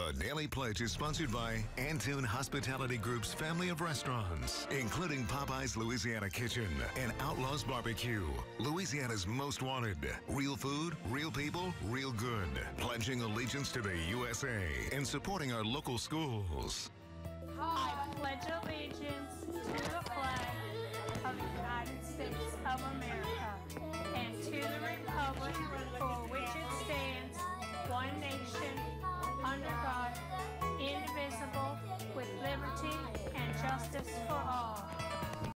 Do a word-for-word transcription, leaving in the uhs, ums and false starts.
The Daily Pledge is sponsored by Antune Hospitality Group's family of restaurants, including Popeye's Louisiana Kitchen and Outlaws Barbecue, Louisiana's most wanted. Real food, real people, real good. Pledging allegiance to the U S A and supporting our local schools.